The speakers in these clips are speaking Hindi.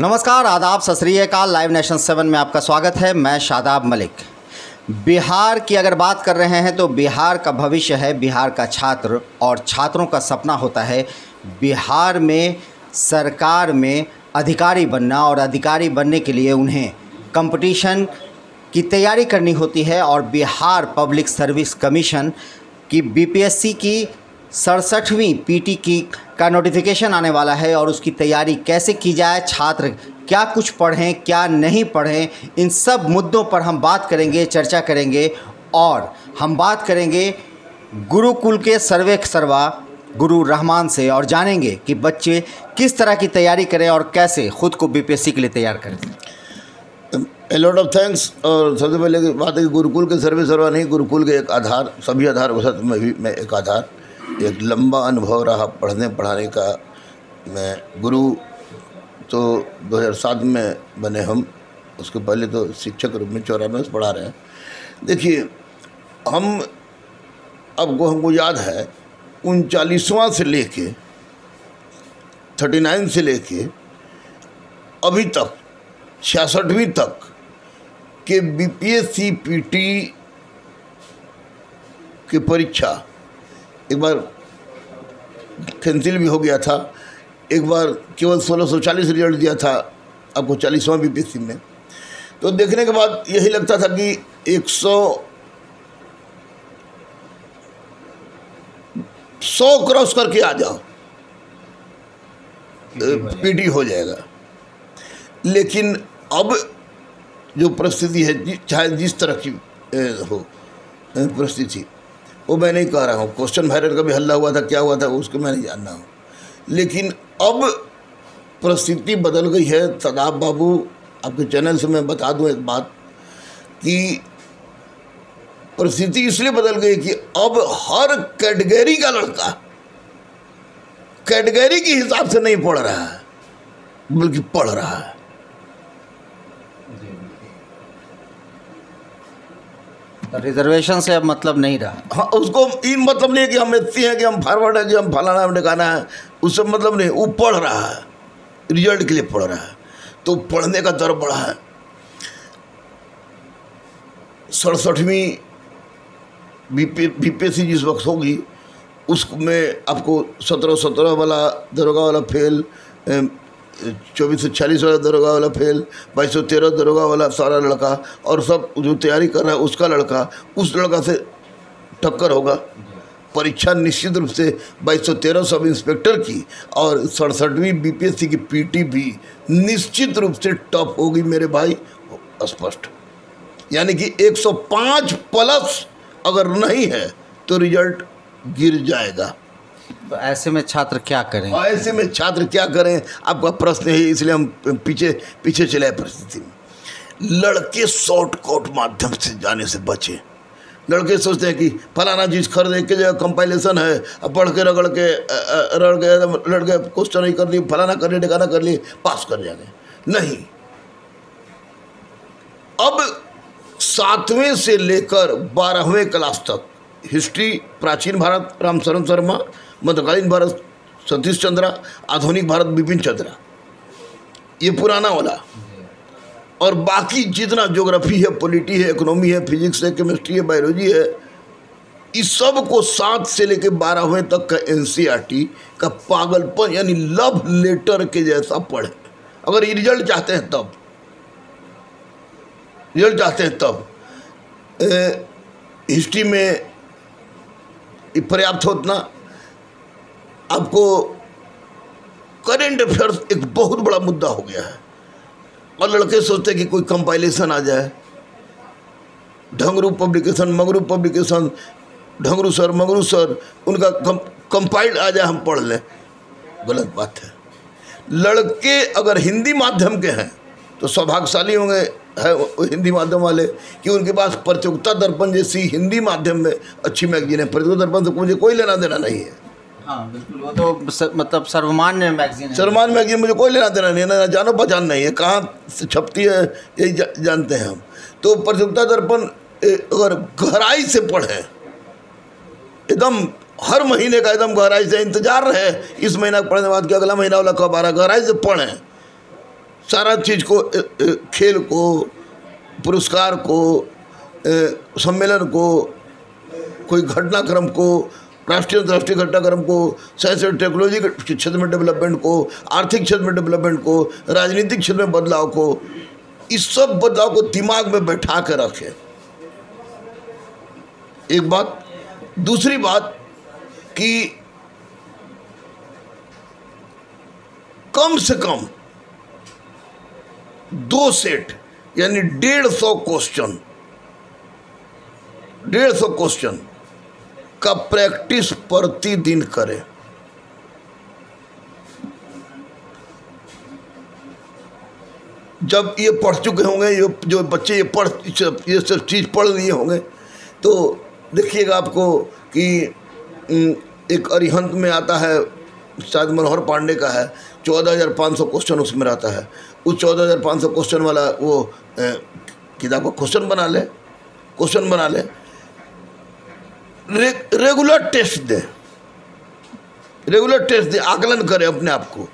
नमस्कार, आदाब, सत श्री अकाल। लाइव नेशन 7 में आपका स्वागत है। मैं शादाब मलिक। बिहार की अगर बात कर रहे हैं तो बिहार का भविष्य है बिहार का छात्र, और छात्रों का सपना होता है बिहार में सरकार में अधिकारी बनना, और अधिकारी बनने के लिए उन्हें कंपटीशन की तैयारी करनी होती है। और बिहार पब्लिक सर्विस कमीशन की बीपीएससी की 67वीं पीटी का नोटिफिकेशन आने वाला है, और उसकी तैयारी कैसे की जाए, छात्र क्या कुछ पढ़ें क्या नहीं पढ़ें, इन सब मुद्दों पर हम बात करेंगे, चर्चा करेंगे। और हम बात करेंगे गुरुकुल के सर्वे सर्वा गुरु रहमान से, और जानेंगे कि बच्चे किस तरह की तैयारी करें और कैसे खुद को बीपीएससी के लिए तैयार करें। A lot of thanks. और सबसे पहले की बात है कि गुरुकुल के सर्वे सर्वा नहीं, गुरुकुल के एक आधार, सभी आधार के साथ मैं एक आधार, एक लंबा अनुभव रहा पढ़ने पढ़ाने का। मैं गुरु तो 2007 में बने हम, उसके पहले तो शिक्षक रूप में 94 से पढ़ा रहे हैं। देखिए, हमको याद है 39वां से लेके 39 से लेके अभी तक 66वीं तक के बीपीएससी पीटी की परीक्षा एक बार कैंसिल भी हो गया था, एक बार केवल 1640 रिजल्ट दिया था आपको 40वां बीपीएससी में। तो देखने के बाद यही लगता था कि 100 क्रॉस करके आ जाओ, पीटी हो जाएगा। लेकिन अब जो परिस्थिति है, चाहे जिस तरह की हो परिस्थिति, वो मैं नहीं कह रहा हूँ। क्वेश्चन वायरल का भी हल्ला हुआ था, क्या हुआ था उसको मैं नहीं जानना हूँ। लेकिन अब परिस्थिति बदल गई है। सदाब बाबू, आपके चैनल से मैं बता दूँ एक बात कि परिस्थिति इसलिए बदल गई कि अब हर कैटेगरी का लड़का कैटेगरी के हिसाब से नहीं पढ़ रहा है, बल्कि पढ़ रहा है। रिजर्वेशन से अब मतलब नहीं रहा। हाँ, उसको इन मतलब नहीं है कि हम एससी हैं, कि हम फॉरवर्ड है, कि हम फलाना ठिकाना है, उससे मतलब नहीं। वो पढ़ रहा है, रिजल्ट के लिए पढ़ रहा है, तो पढ़ने का दर बढ़ा है। 67वीं बीपीएससी जिस वक्त होगी, उसमें आपको 17 वाला दरोगा वाला फेल, 24 से 46 वाला दरोगा वाला फेल, 2213 दरोगा वाला सारा लड़का, और सब जो तैयारी कर रहा है उसका लड़का, उस लड़का से टक्कर होगा। परीक्षा निश्चित रूप से 2213 सब इंस्पेक्टर की और 67वीं बीपीएससी की पीटी भी निश्चित रूप से टफ होगी मेरे भाई, स्पष्ट। यानी कि 105 प्लस अगर नहीं है तो रिजल्ट गिर जाएगा। तो ऐसे में छात्र क्या करें? ऐसे में छात्र क्या करें, आपका प्रश्न है, इसलिए हम पीछे चले परिस्थिति में। लड़के शॉर्टकट माध्यम से जाने से बचें। लड़के सोचते हैं कि फलाना चीज़ खरीद के जगह कंपाइलेशन है, अब पढ़ के रगड़ के लड़के क्वेश्चन नहीं कर लिए, फलाना कर लिए, ठिकाना कर लिए, पास कर जाएंगे। नहीं, अब 7वें से लेकर 12वें क्लास तक हिस्ट्री, प्राचीन भारत रामशरण शर्मा, मध्यकालीन भारत सतीश चंद्रा, आधुनिक भारत बिपिन चंद्रा, ये पुराना वाला, और बाकी जितना ज्योग्राफी है, पॉलिटी है, इकोनॉमी है, फिजिक्स है, केमिस्ट्री है, बायोलॉजी है, इस सब को 7 से लेकर 12वें तक का एनसीईआरटी का पागलपन, यानी लव लेटर के जैसा पढ़े। अगर ये रिजल्ट चाहते हैं तब हिस्ट्री में पर्याप्त होतना। आपको करेंट अफेयर्स एक बहुत बड़ा मुद्दा हो गया है, और लड़के सोचते हैं कि कोई कंपाइलेशन आ जाए, Dhangru publication, Mangru publication, Dhangru sir, उनका कंपाइल्ड आ जाए, हम पढ़ लें। गलत बात है। लड़के अगर हिंदी माध्यम के हैं तो सौभाग्यशाली होंगे, है हिंदी माध्यम वाले, कि उनके पास प्रतियोगिता दर्पण जैसी हिंदी माध्यम में अच्छी मैगजीन है। प्रतियोगिता दर्पण से मुझे कोई लेना देना नहीं है। हाँ बिल्कुल, वो तो मतलब सर्वमान्य मैगजीन है। सर्वमान्य मैगजीन मुझे कोई लेना देना नहीं है, ना जानो पहचान नहीं है, कहाँ से छपती है यही जानते हैं हम। तो प्रतियोगिता दर्पण अगर गहराई से पढ़ें, एकदम हर महीने का एकदम गहराई से इंतजार रहे, इस महीना पढ़ने के बाद कि अगला महीना वाला कब आ रहा है, गहराई से पढ़ें, सारा चीज़ को, खेल को, पुरस्कार को, सम्मेलन को, कोई घटनाक्रम को, राष्ट्रीय अंतर्राष्ट्रीय घटनाक्रम को, साइंस और टेक्नोलॉजी के क्षेत्र में डेवलपमेंट को, आर्थिक क्षेत्र में डेवलपमेंट को, राजनीतिक क्षेत्र में बदलाव को, इस सब बदलाव को दिमाग में बैठा कर रखें। एक बात। दूसरी बात कि कम से कम 2 सेट यानी 150 क्वेश्चन का प्रैक्टिस प्रतिदिन करें। जब ये पढ़ चुके होंगे, ये जो बच्चे ये सब चीज़ पढ़ लिए होंगे, तो देखिएगा आपको कि एक अरिहंत में आता है, शायद मनोहर पांडे का है, 14,500 क्वेश्चन उसमें रहता है। उस 14,500 क्वेश्चन वाला वो किताब को क्वेश्चन बना ले, रेगुलर टेस्ट दें, आकलन करें अपने आप को,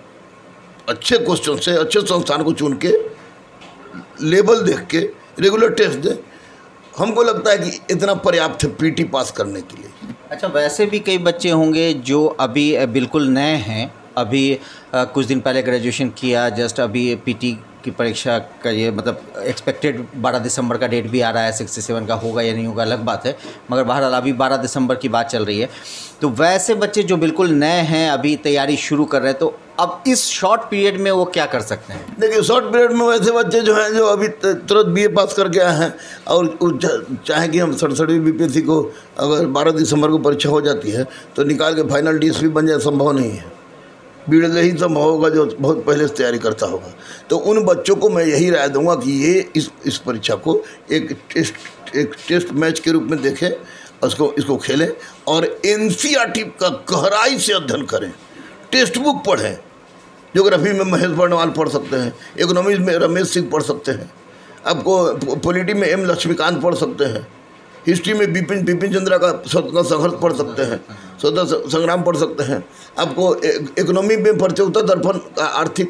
अच्छे क्वेश्चन से, अच्छे संस्थान को चुन के, लेवल देख के रेगुलर टेस्ट दें। हमको लगता है कि इतना पर्याप्त है पीटी पास करने के लिए। अच्छा, वैसे भी कई बच्चे होंगे जो अभी बिल्कुल नए हैं, अभी कुछ दिन पहले ग्रेजुएशन किया, जस्ट अभी पीटी की परीक्षा का ये मतलब एक्सपेक्टेड 12 दिसंबर का डेट भी आ रहा है, 67 का होगा या नहीं होगा अलग बात है, मगर बहरहाल अभी 12 दिसंबर की बात चल रही है। तो वैसे बच्चे जो बिल्कुल नए हैं, अभी तैयारी शुरू कर रहे हैं, तो अब इस शॉर्ट पीरियड में वो क्या कर सकते हैं? देखिए, शॉर्ट पीरियड में वैसे बच्चे जो हैं, जो अभी तुरंत BA पास करके आए हैं और चाहे कि हम 67वीं BPSC को अगर 12 दिसंबर को परीक्षा हो जाती है तो निकाल के फाइनल DSP बन जाए, संभव नहीं है। बीड़े ही संभव होगा जो बहुत पहले से तैयारी करता होगा। तो उन बच्चों को मैं यही राय दूंगा कि ये इस परीक्षा को एक टेस्ट मैच के रूप में देखें, इसको खेलें और NCERT का गहराई से अध्ययन करें, टेक्स्ट बुक पढ़ें। ज्योग्राफी में महेश वर्णवाल पढ़ सकते हैं, इकोनॉमिक्स में रमेश सिंह पढ़ सकते हैं, आपको पॉलिटी में M लक्ष्मीकांत पढ़ सकते हैं, हिस्ट्री में बिपिन चंद्रा का स्वतंत्रता संघर्ष पढ़ सकते हैं, स्वतंत्रता संग्राम पढ़ सकते हैं। आपको इकोनॉमी में प्रचौता दर्पण का आर्थिक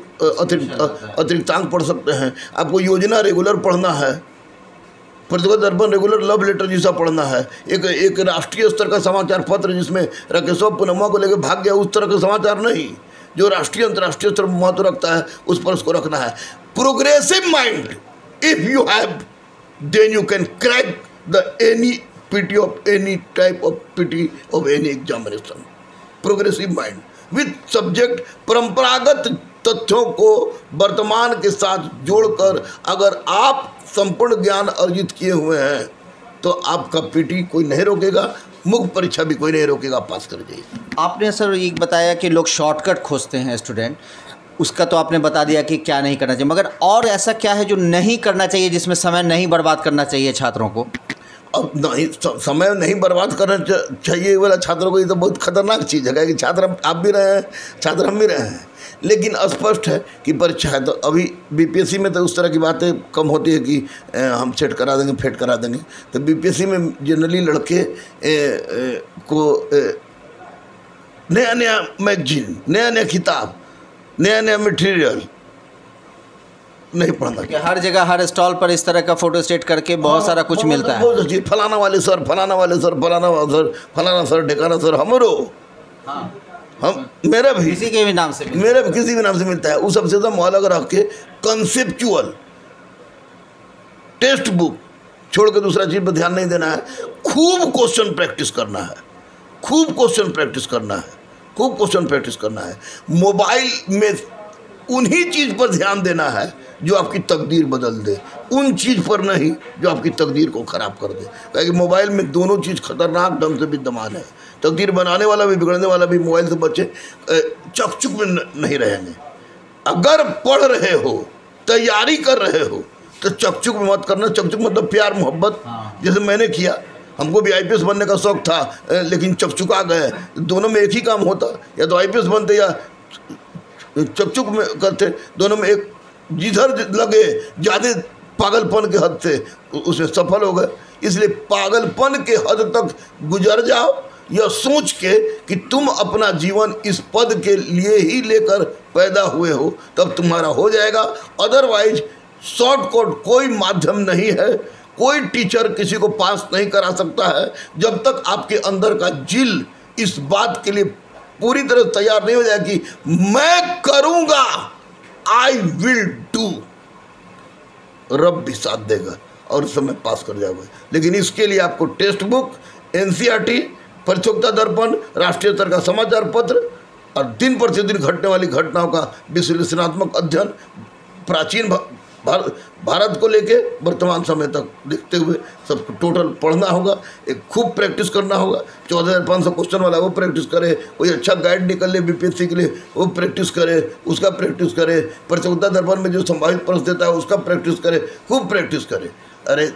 अतिरिक्तांक पढ़ सकते हैं। आपको योजना रेगुलर पढ़ना है, प्रतिभा दर्पण रेगुलर लव लेटर जैसा पढ़ना है। एक राष्ट्रीय स्तर का समाचार पत्र जिसमें राकेशव पूनम्मा को लेकर भाग गया, उस तरह का समाचार नहीं, जो राष्ट्रीय अंतर्राष्ट्रीय स्तर पर महत्व रखता है, उस पर उसको रखना है। Progressive mind if you have, then you can crack the any PT of any type of PT of any examination. Progressive mind with subject, परंपरागत तथ्यों को वर्तमान के साथ जोड़कर अगर आप संपूर्ण ज्ञान अर्जित किए हुए हैं तो आपका PT कोई नहीं रोकेगा, मुख्य परीक्षा भी कोई नहीं रोकेगा, पास कर जाइए। आपने सर ये बताया कि लोग शॉर्टकट खोजते हैं स्टूडेंट, उसका तो आपने बता दिया कि क्या नहीं करना चाहिए, मगर और ऐसा क्या है जो नहीं करना चाहिए, जिसमें समय नहीं बर्बाद करना चाहिए छात्रों को? अब नहीं, समय नहीं बर्बाद करना चाहिए वाला छात्रों को, ये तो बहुत खतरनाक चीज़ है कि छात्र आप भी रहे हैं, छात्र हम भी रहे हैं, लेकिन स्पष्ट है कि परीक्षा है। तो अभी BPSC में तो उस तरह की बातें कम होती है कि हम सेट करा देंगे, फेट करा देंगे। तो BPSC में जनरली लड़के को नया नया मैगजीन, नया नया किताब, नया नया मटेरियल नहीं पढ़ना चाहिए। हर जगह हर स्टॉल पर इस तरह का फोटो स्टेट करके बहुत सारा कुछ मिलता है। बहुत अच्छी, फलाना वाले सर, फलाना सर, ढेकाना सर, हमरो, हम मेरा भी किसी के भी नाम से, मेरा भी किसी भी नाम से मिलता है। उस सबसे तो अलग रख के कंसेप्चुअल टेक्स्ट बुक छोड़ के दूसरा चीज़ पर ध्यान नहीं देना है। खूब क्वेश्चन प्रैक्टिस करना है, खूब क्वेश्चन प्रैक्टिस करना है। मोबाइल में उन्हीं चीज़ पर ध्यान देना है जो आपकी तकदीर बदल दे, उन चीज़ पर नहीं जो आपकी तकदीर को ख़राब कर दे। क्योंकि मोबाइल में दोनों चीज़ खतरनाक ढंग से विद्यमान है। तकदीर बनाने वाला भी, बिगड़ने वाला भी। मोबाइल से बच्चे चकचुक में नहीं रहेंगे। अगर पढ़ रहे हो, तैयारी कर रहे हो, तो चकचुक में मत करना। चकचुक मतलब प्यार मोहब्बत, जैसे मैंने किया। हमको भी IPS बनने का शौक़ था, लेकिन चकचुका गए। दोनों में एक ही काम होता, या तो IPS बनते या चकचुक में करते। दोनों में एक, जिधर लगे ज़्यादा पागलपन के हद से उसमें सफल हो गए। इसलिए पागलपन के हद तक गुजर जाओ, यह सोच के कि तुम अपना जीवन इस पद के लिए ही लेकर पैदा हुए हो तब तुम्हारा हो जाएगा। अदरवाइज शॉर्टकट कोई माध्यम नहीं है, कोई टीचर किसी को पास नहीं करा सकता है जब तक आपके अंदर का जिल इस बात के लिए पूरी तरह तैयार नहीं हो जाए कि मैं करूँगा, आई विल डू। रब भी साथ देगा और उस समय पास कर जाओगे। लेकिन इसके लिए आपको टेक्स्ट बुक, NCERT, परीक्षोक्ता दर्पण, राष्ट्रीय स्तर का समाचार पत्र और दिन प्रतिदिन घटने वाली घटनाओं का विश्लेषणात्मक अध्ययन, प्राचीन भारत को लेके वर्तमान समय तक देखते हुए सबको टोटल पढ़ना होगा। एक खूब प्रैक्टिस करना होगा। 14,500 क्वेश्चन वाला वो प्रैक्टिस करे, कोई अच्छा गाइड निकल ले BPSC के लिए वो प्रैक्टिस करे, उसका प्रैक्टिस करे, परीक्षोक्ता दर्पण में जो संभावित प्रश्न देता है उसका प्रैक्टिस करे, खूब प्रैक्टिस करे। अरे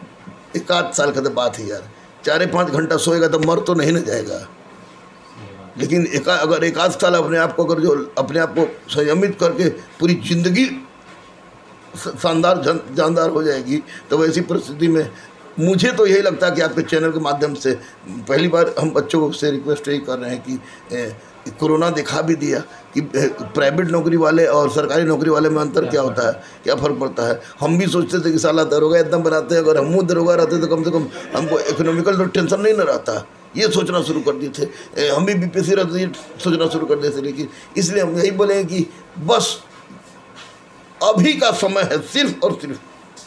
1 साल का तो बात है यार, 4-5 घंटा सोएगा तो मर तो नहीं न जाएगा। लेकिन अगर 1 साल अपने आप को संयमित करके पूरी जिंदगी शानदार जानदार हो जाएगी, तो वैसी परिस्थिति में मुझे तो यही लगता है कि आपके चैनल के माध्यम से पहली बार हम बच्चों से रिक्वेस्ट यही कर रहे हैं कि कोरोना दिखा भी दिया कि प्राइवेट नौकरी वाले और सरकारी नौकरी वाले में अंतर क्या होता है, क्या फ़र्क पड़ता है। हम भी सोचते थे कि साला दरोगा एकदम बनाते हैं, अगर हम दरोगा रहते तो कम से कम हमको इकोनॉमिकल तो टेंशन नहीं न रहता, ये सोचना शुरू कर दिए थे। हम भी BPSC रहते ये सोचना शुरू कर दिए थे। लेकिन इसलिए हम यही बोलेंगे कि बस अभी का समय है सिर्फ और सिर्फ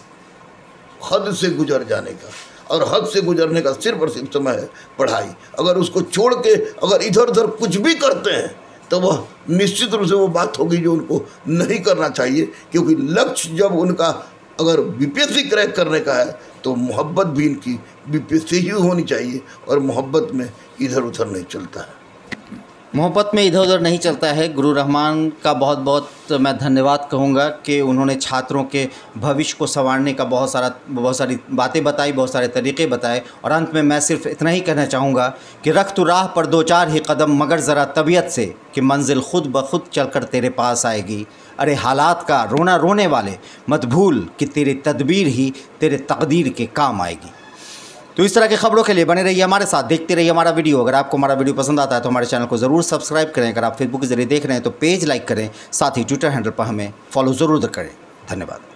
हद से गुजर जाने का, और हद से गुजरने का सिर्फ और सिर्फ समय है पढ़ाई। अगर उसको छोड़ के अगर इधर उधर कुछ भी करते हैं तो वह निश्चित रूप से वो बात होगी जो उनको नहीं करना चाहिए, क्योंकि लक्ष्य जब उनका अगर BPSC क्रैक करने का है तो मोहब्बत भी इनकी BPSC ही होनी चाहिए, और मोहब्बत में इधर उधर नहीं चलता है। मोहब्बत में इधर उधर नहीं चलता है। गुरु रहमान का बहुत बहुत मैं धन्यवाद कहूँगा कि उन्होंने छात्रों के भविष्य को संवारने का बहुत सारी बातें बताई, बहुत सारे तरीक़े बताए। और अंत में मैं सिर्फ इतना ही कहना चाहूँगा कि रख तू राह पर 2-4 ही कदम, मगर ज़रा तबीयत से कि मंजिल खुद ब खुद चल कर तेरे पास आएगी। अरे हालात का रोना रोने वाले मत भूल कि तेरी तदबीर ही तेरे तकदीर के काम आएगी। तो इस तरह की खबरों के लिए बने रहिए हमारे साथ, देखते रहिए हमारा वीडियो। अगर आपको हमारा वीडियो पसंद आता है तो हमारे चैनल को ज़रूर सब्सक्राइब करें। अगर आप फेसबुक के जरिए देख रहे हैं तो पेज लाइक करें, साथ ही ट्विटर हैंडल पर हमें फॉलो ज़रूर करें। धन्यवाद।